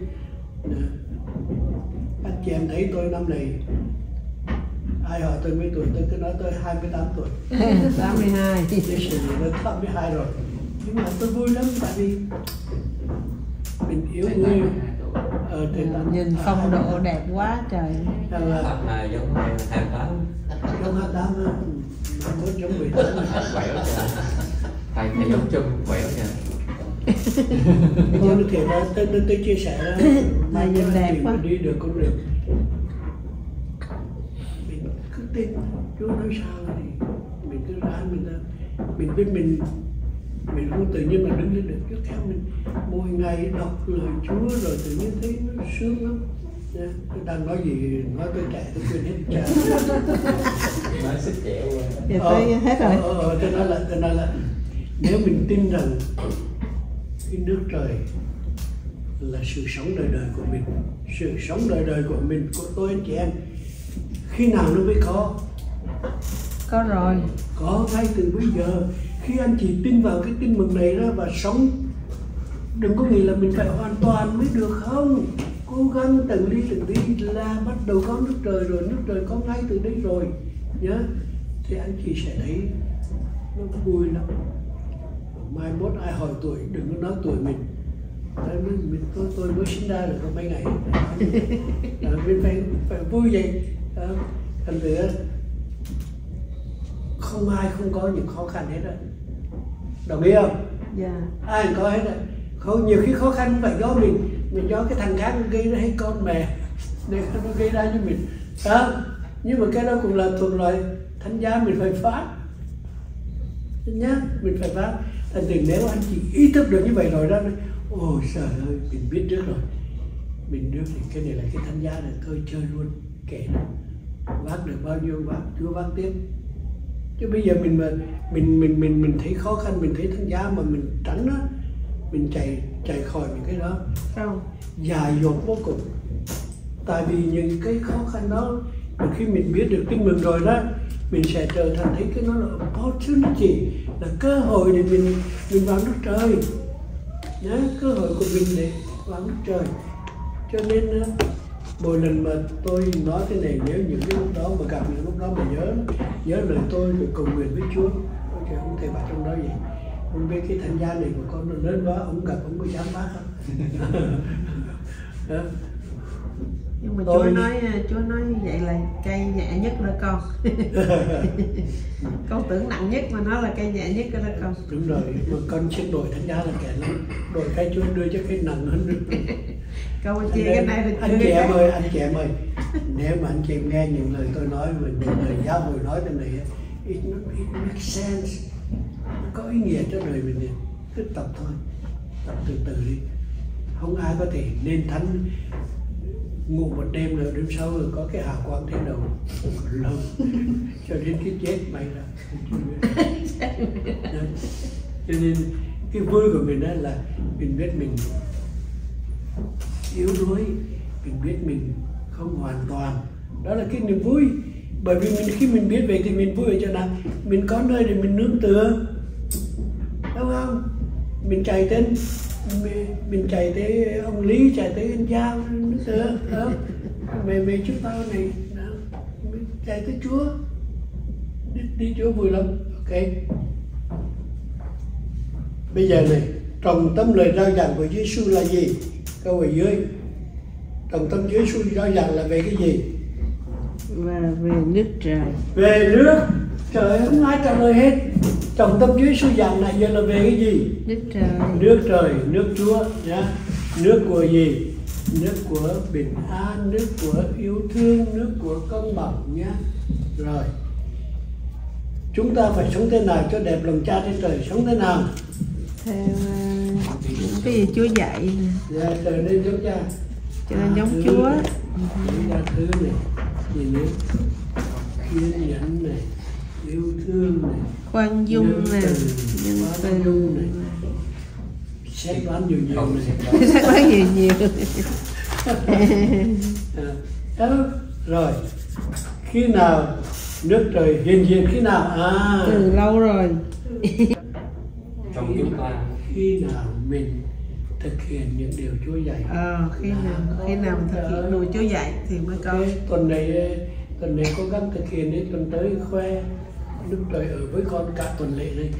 Anh chị em thấy tôi năm này, ai hỏi tôi mấy tuổi, tôi cứ nói tôi hai mươi tám tuổi. tám mươi hai. Tôi sự tôi tám mươi hai rồi. Nhưng mà tôi vui lắm, tại vì mình yếu người. Ờ, nhìn phong độ đẹp quá trời. À, giống hai mươi tám. Giống hai mươi tám á. Mới giống mười tám. Quẹo cho. Thầy thầy giống chung quẹo cho. Bây giờ thiệt ra tôi, tôi, tôi chia sẻ đó, là nhìn đẹp quá. Đi được cũng được. Mình cứ tin Chúa nói sao thì mình cứ ra mình ra. Mình biết mình mình không tự nhiên mà đứng lên được, cứ theo mình mỗi ngày đọc lời Chúa rồi tự nhiên thấy nó sướng lắm. Nha. Tôi đang nói gì, nói tôi trẻ tôi quên hết trẻ. Nói sức trẻ quá. Giờ tôi hết rồi. Ờ, ờ, tôi nói là, tôi nói là nếu mình tin rằng cái nước trời là sự sống đời đời của mình, sự sống đời đời của mình, của tôi anh chị em, khi nào nó mới có? Có rồi. Có ngay từ bây giờ. Khi anh chị tin vào cái tin mừng này đó và sống, đừng có nghĩ là mình phải hoàn toàn mới được, không. Cố gắng từng ly từng tí là bắt đầu có nước trời rồi, nước trời có ngay từ đây rồi nhá. Thì anh chị sẽ thấy nó vui lắm. Mai mốt ai hỏi tuổi đừng có nói tuổi mình. Mình tôi, tôi mới sinh ra được có mấy ngày. À, mình phải phải vui vậy. À, thành thử không ai không có những khó khăn hết á. Đồng ý không? Dạ. Ai cũng có hết á. Không, nhiều khi khó khăn không phải do mình, mình do cái thằng khác gây ra hay con mẹ nên nó gây ra cho mình. À, nhưng mà cái đó cũng là thuộc loại thánh giá mình phải phát nhá, mình phải phát. Thành từ nếu anh chị ý thức được như vậy rồi đó, ôi trời ơi, mình biết trước rồi, mình biết thì cái này là cái thánh giá này thôi chơi luôn, kệ nó, vác được bao nhiêu vác, Chúa vác tiếp. Chứ bây giờ mình mà mình mình mình mình thấy khó khăn, mình thấy thánh giá mà mình tránh á, mình chạy chạy khỏi những cái đó. Không. Dài dột vô cùng. Tại vì những cái khó khăn đó, khi mình biết được tin mừng rồi đó, mình sẽ trở thành thấy cái nó là opportunity, là cơ hội để mình mình vào nước trời. Nhá, cơ hội của mình để vào nước trời. Cho nên mỗi lần mà tôi nói thế này, nếu những cái lúc đó mà gặp những lúc đó mà nhớ nhớ lời tôi rồi cầu nguyện với Chúa, okay, không thể bảo trong đó gì. Không biết cái thanh gia này của con nó lớn quá, ông gặp ông có dám phát không? Nhưng mà tôi... Chúa nói Chúa nói như vậy là cây nhẹ nhất đó con. Con tưởng nặng nhất mà nó là cây nhẹ nhất đó con. Đúng rồi, mà con xin đổi thanh gia là kẻ lắm. Đổi cây Chúa đưa cho cây nặng hơn. Câu chia cái này là anh chị em ơi, anh chị em ơi, nếu mà anh chị em nghe những lời tôi nói, mà những lời giáo hội nói thế này, it, it makes sense, nó có ý nghĩa cho đời mình. Cứ tập thôi, tập từ từ đi. Không ai có thể nên thánh ngủ một đêm rồi đêm sau rồi có cái hào quang trên đầu lâu cho đến cái chết bay ra. Cho nên cái vui của mình đó là mình biết mình yếu đuối, mình biết mình không hoàn toàn, đó là cái niềm vui. Bởi vì mình khi mình biết vậy thì mình vui ở chỗ nào? Mình có nơi để mình nương tựa, đúng không? Mình chạy đến mình, mình chạy tới ông Lý, chạy tới anh Giao nương tựa, đó. Về về chúng ta này, đó. Mình chạy tới Chúa, đi, đi Chúa vui lắm, ok. Bây giờ này, trọng tâm lời rao giảng của Giêsu là gì? Câu ở dưới, trọng tâm Giêsu rao giảng là về cái gì? Và về nước trời. Về nước trời, không ai trả lời hết. Trọng tâm Giêsu giảng này giờ là về cái gì? Nước trời. Nước trời, nước Chúa nhá. Nước của gì? Nước của bình an, nước của yêu thương, nước của công bằng nhá. Rồi, chúng ta phải sống thế nào cho đẹp lòng Cha trên trời? Sống thế nào? Theo uh, những cái gì Chúa dạy. Dạ, trở nên giống Cha, cho nên giống Chúa. Những đa thứ này, gì nữa? Kiên nhẫn này, yêu thương này, khoan dung này, nhân từ này, xét đoán nhiều nhiều này, xét đoán nhiều nhiều. Đó. Rồi, khi nào nước trời hiện diện, khi nào? À, từ lâu rồi. Trong chúng ta. Khi nào mình thực hiện những điều Chúa dạy. Ờ, khi nào khi nào mình thực hiện điều Chúa dạy thì mới có. Okay. Tuần này tuần này cố gắng thực hiện đến tuần tới khoe Đức Trời ở với con cả tuần lễ này.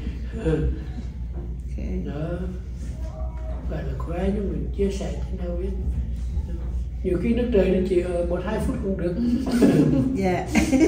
Okay. Đó, gọi là khoe nhưng mình chia sẻ thế nào biết. Nhiều khi Đức Trời nó chỉ ở một hai phút cũng được. Dạ.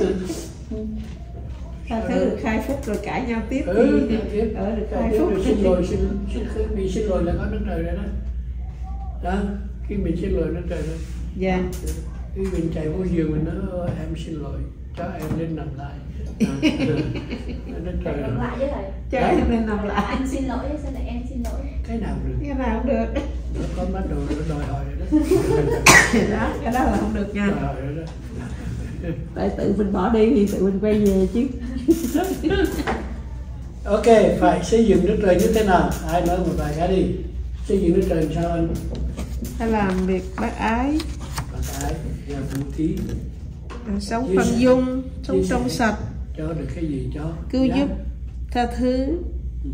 Tha thứ được hai phút rồi cãi nhau tiếp. Ừ, thì tiếp. ở được Cãi hai tiếp phút. rồi xin lỗi, xin, xin, xin, bị xin lỗi là có Đức Trời rồi đó. Đó, khi mình xin lỗi Đức Trời rồi. Dạ. Khi mình chạy vô giường mình nói em xin lỗi, cho em lên nằm lại. Đức Trời nằm lại chứ thầy. Cho em lên nằm lại. Anh xin lỗi, sao lại em xin lỗi? Cái nào được? Cái nào cũng được. Con bắt đầu nó đòi hỏi rồi đó. Đó, cái đó là không được nha. Đòi hỏi rồi đó. Tại tự mình bỏ đi thì tự mình quay về chứ. Ok, phải xây dựng nước trời như thế nào? Ai nói một vài cái đi. Xây dựng nước trời làm sao anh? Phải làm việc bác ái, Bác ái, nhà bố thí, sống chia khoan sẻ. dung, sống Chia trong sẻ. sạch, Cho được cái gì cho? cứu Dạ. giúp, tha thứ, Ừ.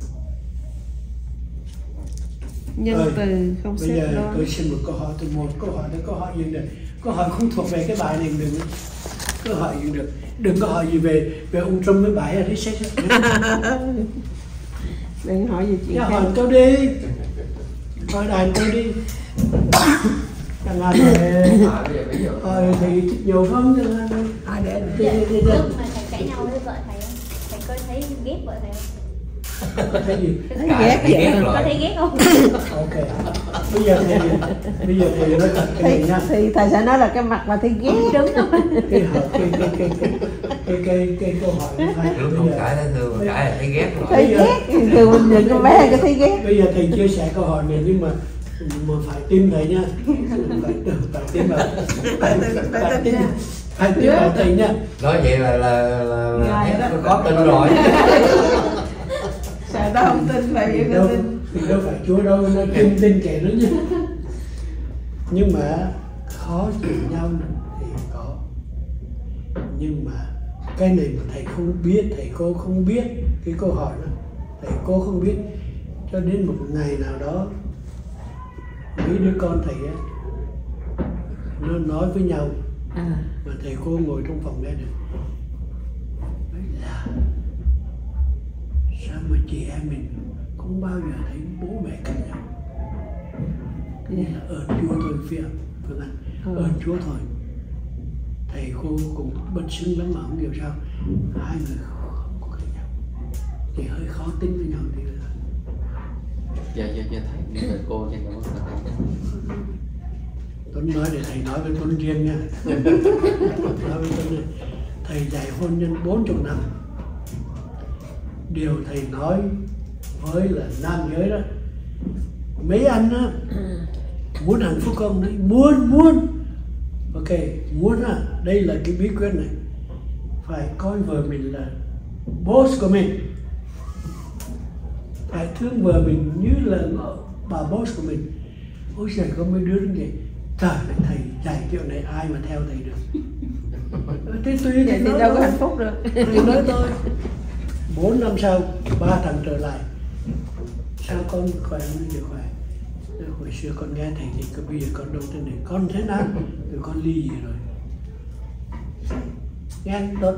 nhân Rồi, từ, không bây xét giờ đoán. tôi xin một câu hỏi, từ một câu hỏi đến câu hỏi gì được. Câu hỏi không thuộc về cái bài này đừng. Câu hỏi gì được. Đừng có hỏi gì về về ông Trump với bài Reset. Đừng hỏi gì chuyện Dạ, khác. hỏi tôi đi. Hỏi đàn tôi đi. Chẳng hạn là À, bây giờ bây giờ. ờ, thì thích nhiều không? Chẳng hạn là- Hỏi để thì- thì- thì- Lúc mà thầy cãi nhau với vợ thầy không? Thầy có thấy ghét vợ thầy không? Có thấy gì? Thấy ghét vậy. Có thấy ghét không? Ok. Bây giờ thì bây giờ thì nói thật cái Thì, này nha. thì thầy sẽ nói là cái mặt mà thấy ghét. Đúng rồi. Cái hỏi cái cái cái cái cái cái cái câu hỏi này phải. Lúc Bây không giờ- cãi thấy thương mà cãi là thấy ghét rồi. Thấy ghét, từ mình nhìn con bé cái thấy ghét. Bây giờ thầy chia sẻ câu hỏi này nhưng mà mà phải tin thầy nha. Phải, phải tin vào. Phải, Phải phải tin tin. nha. Phải tin vào thầy nha. Nói vậy là là là, là Ngài đó. có tin rồi. Sợ đó không tin, phải biết Đâu, tin. Thì đâu phải Chúa đâu, nó tin tin kệ nó chứ. Nhưng mà khó chịu nhau thì có. Nhưng mà cái này mà thầy không biết, thầy cô không biết cái câu hỏi đó, thầy cô không biết, cho đến một ngày nào đó mấy đứa con thầy á nó nói với nhau, À. mà thầy cô ngồi trong phòng nghe được. Đấy là sao mà chị em mình không bao giờ thấy bố mẹ cãi nhau. Yeah. Là ơn Chúa thôi phía Phương Anh, Ừ. ơn Chúa thôi. Thầy cô cũng bất xứng lắm mà không hiểu sao hai người không có cãi nhau, thì hơi khó tính với nhau thì là Dạ dạ dạ thầy, nhưng mà cô nhưng mà mất là thầy. Tuấn nói để thầy nói với Tuấn riêng nha. Nói với Tuấn này, thầy dạy hôn nhân bốn mươi năm. Điều thầy nói với là nam giới đó, mấy anh á muốn hạnh phúc không đấy, muốn muốn ok muốn à, đây là cái bí quyết này, phải coi vợ mình là boss của mình, phải thương vợ mình như là bà boss của mình. Ôi trời, có mấy đứa như vậy, trời ơi, thầy dạy kiểu này ai mà theo thầy được. Thế tùy Vậy thầy thì nói đâu có thôi. hạnh phúc được. Thầy nói thôi. Bốn năm sau ba thằng trở lại, sao con khỏe không? Giờ khỏe. Hồi xưa con nghe thầy thì bây giờ con đâu thế này, con thế nào? Rồi con ly gì rồi? Nghe tốt.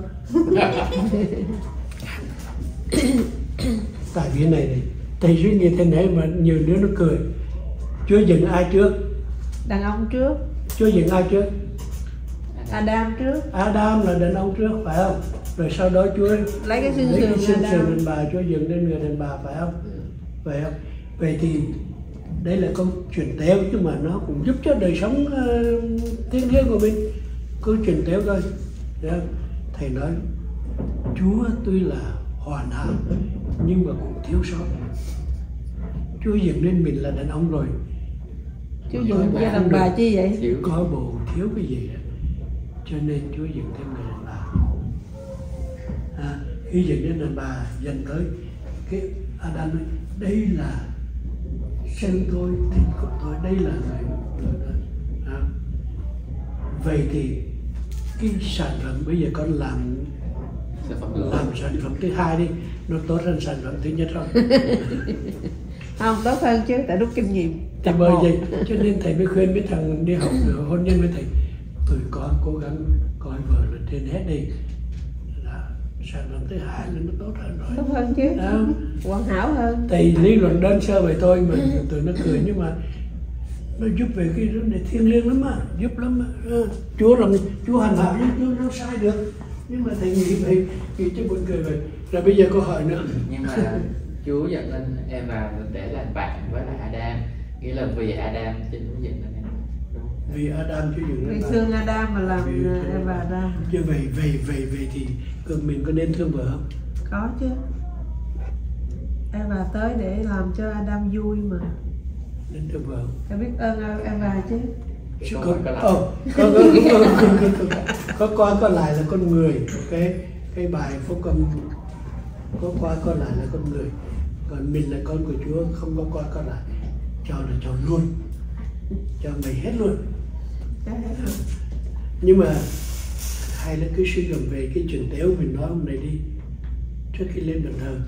Tại vì này này, thầy suy nghĩ thế này mà nhiều đứa nó cười. Chúa dựng ai trước? Đàn ông trước, Chúa dựng ai trước? Adam trước. Adam là đàn ông trước, phải không? Rồi sau đó Chúa Lấy cái xương lấy cái sườn xương Adam. sườn đàn bà, Chúa dựng lên người đàn bà, phải không? Phải không? Vậy thì đây là câu chuyển téo, nhưng mà nó cũng giúp cho đời sống uh, thiêng liêng của mình. Cứ chuyển téo thôi. Thấy không? Thầy nói Chúa tuy là hoàn hảo nhưng mà cũng thiếu sót. Chúa dựng lên mình là đàn ông rồi, Chú dùng cho đàn bà chi vậy? Thiếu có bồ thiếu cái gì đó. Cho nên Chúa dựng thêm người đàn bà. À, khi dựng đến đàn bà dần tới cái Adam nói đây là sinh tôi, thịt của tôi, đây là người người đó. À, vậy thì cái sản phẩm bây giờ con làm sản phẩm lửa. làm sản phẩm thứ hai đi, nó tốt hơn sản phẩm thứ nhất không? Không, tốt hơn chứ, tại rút kinh nghiệm. Thì bởi vậy cho nên thầy mới khuyên mấy thằng đi học hôn nhân với thầy, tụi con cố gắng coi vợ là trên hết đi, là sản phẩm thứ hai là nó tốt hơn rồi. Tốt hơn chứ, À, hoàn hảo hơn. thầy lý luận đơn sơ vậy thôi mà tụi nó cười, nhưng mà nó giúp về cái vấn đề thiêng liêng lắm á, giúp lắm á. À, Chúa rằng Chúa hành hảo chứ Chúa đâu sai được, nhưng mà thầy nghĩ vậy nghĩ cho buồn cười vậy. Rồi bây giờ câu hỏi nữa, Nhưng mà Chúa dẫn lên Eva để làm bạn với lại Adam, nghĩa là vì Adam cho Chúa dẫn lên Eva, đúng không? vì Adam Chúa dựng Vì lên bà. thương Adam mà làm Vì- Eva ra. Chứ vậy vậy vậy vậy thì mình có nên thương vợ không? Có chứ. Eva tới để làm cho Adam vui mà. Nên thương vợ không? Em biết ơn Eva chứ. Chứ Có có có lại. có có có có có qua có lại là con người, cái cái bài phúc âm có qua có lại là con người, còn mình là con của Chúa, không có qua có lại, cho là cho luôn, cho mày hết luôn. Nhưng mà hay là cứ suy gầm về cái chuyện téo mình nói hôm nay đi trước khi lên bàn thờ.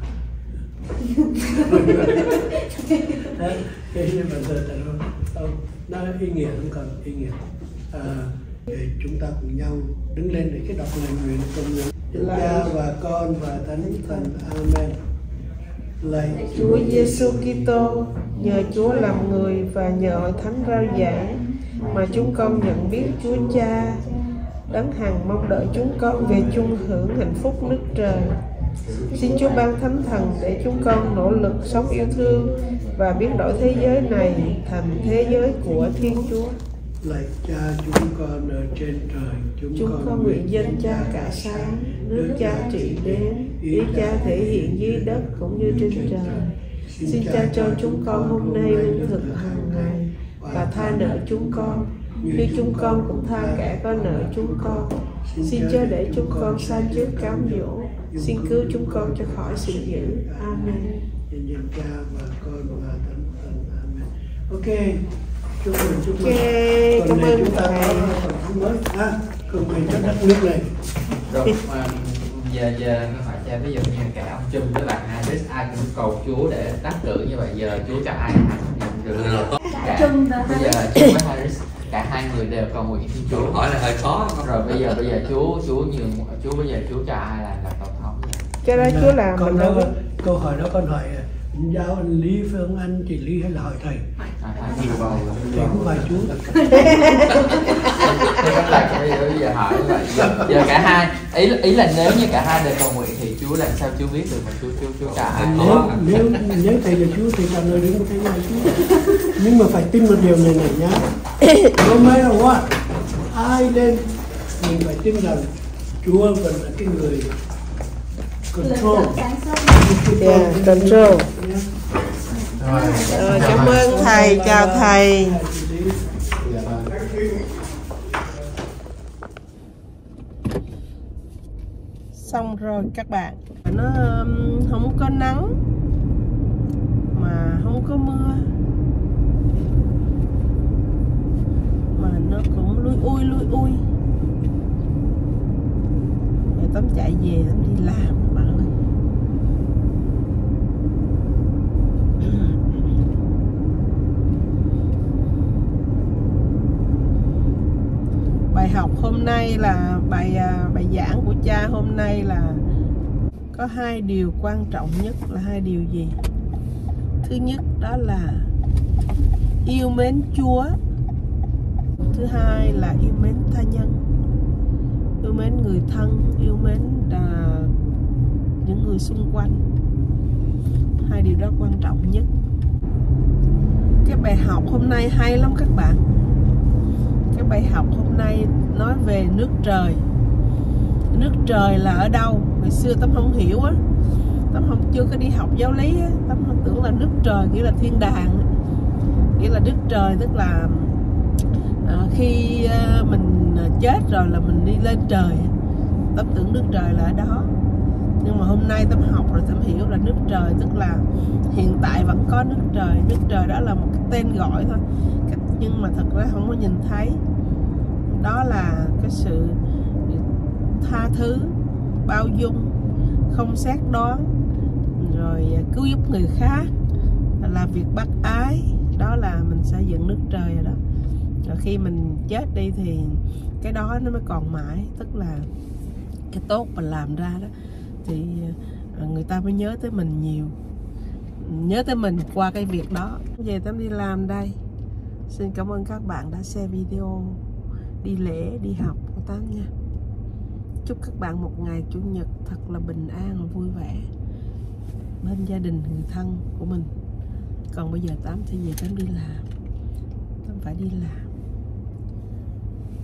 Đấy, cái lên bàn thờ tại không? Không, nó ý nghĩa không còn ý nghĩa. À, để chúng ta cùng nhau đứng lên để cái đọc lời nguyện cùng nhau. Cha và Con và Thánh Thần. Amen. Lạy Chúa Giêsu Kitô, nhờ Chúa làm người và nhờ Hội Thánh rao giảng mà chúng con nhận biết Chúa Cha đấng hằng mong đợi chúng con về chung hưởng hạnh phúc nước trời. Xin Chúa ban Thánh Thần để chúng con nỗ lực sống yêu thương và biến đổi thế giới này thành thế giới của Thiên Chúa. Lạy Cha chúng con ở trên trời, chúng, Chúng con nguyện danh Cha cả sáng, nước Cha trị đến, ý Cha thể hiện dưới đất cũng như trên trời. Xin Cha cho chúng con hôm nay lương thực hàng ngày và tha nợ chúng con, như chúng con cũng tha kẻ có nợ chúng con. Xin chớ để chúng con sa trước cám dỗ, Xin cứu chúng con cho khỏi sự dữ. Amen. Nhân danh Cha và Con và Thánh Thần. Amen. Ok. Chúc mừng, chúc mừng. Ok, Tuần cảm này ơn chúng ta thầy. có phần thứ mới. À, cầu nguyện cho đất nước này. Rồi mà giờ giờ câu hỏi cha, ví dụ như cả ông Trump với bạn Harris ai cũng cầu Chúa để đắc cử như vậy, giờ Chúa cho ai được tốt? Cả Trump và Bây giờ Trump với Harris cả hai người đều cầu nguyện Thiên Chúa. Hỏi là hơi khó. Rồi bây giờ bây giờ Chúa Chúa nhường Chúa bây giờ Chúa cho ai là là tổng thống? Cái đó Chúa làm Con mình đó, đâu biết. câu hỏi đó con hỏi giáo anh Lý phải không anh chị Lý hay là hỏi thầy? À, nhiều bầu. Thầy cũng phải Chúa. Thế con lại bây giờ hỏi như vậy. Giờ, giờ cả hai ý ý là nếu như cả hai đều cầu nguyện thì Chúa làm sao Chúa biết được mà Chúa Chúa Chúa trả ai? Nếu nếu nếu thầy là Chúa thì trả lời đúng thầy là Chúa. Nhưng mà phải tin một điều này này nhá. No matter what, ai lên mình phải tin rằng Chúa vẫn là cái người control. Yeah, control. Rồi, cảm ơn thầy, chào thầy. Xong rồi các bạn. Nó um, không có nắng mà không có mưa, mà nó cũng lui ui lui ui. Rồi Tấm chạy về Tấm đi làm các bạn ơi. Bài học hôm nay là bài bài giảng của cha hôm nay là có hai điều quan trọng nhất là hai điều gì? Thứ nhất đó là yêu mến Chúa. Thứ hai là yêu mến tha nhân, yêu mến người thân, yêu mến là những người xung quanh. Hai điều đó quan trọng nhất. Cái bài học hôm nay hay lắm các bạn. Cái bài học hôm nay nói về nước trời. Nước trời là ở đâu? Ngày xưa Tấm không hiểu á, Tấm không chưa có đi học giáo lý á, Tấm không tưởng là nước trời nghĩa là thiên đàng. Nghĩa là nước trời tức là à, khi à, mình chết rồi là mình đi lên trời. Tấm tưởng nước trời là ở đó. Nhưng mà hôm nay Tấm học rồi Tấm hiểu là nước trời tức là hiện tại vẫn có nước trời. Nước trời đó là một cái tên gọi thôi, nhưng mà thật ra không có nhìn thấy. Đó là cái sự tha thứ, bao dung, không xét đoán, rồi cứu giúp người khác, làm việc bác ái. Đó là mình sẽ dựng nước trời rồi đó. Rồi khi mình chết đi thì cái đó nó mới còn mãi. Tức là cái tốt mình làm ra đó thì người ta mới nhớ tới mình nhiều, nhớ tới mình qua cái việc đó. Về Tấm đi làm đây. Xin cảm ơn các bạn đã xem video đi lễ, đi học của Tấm nha. Chúc các bạn một ngày Chủ nhật thật là bình an và vui vẻ bên gia đình, người thân của mình. Còn bây giờ Tấm thì về Tấm đi làm. Tấm phải đi làm.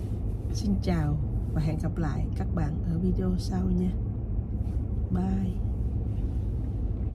Xin chào và hẹn gặp lại các bạn ở video sau nha. Bye.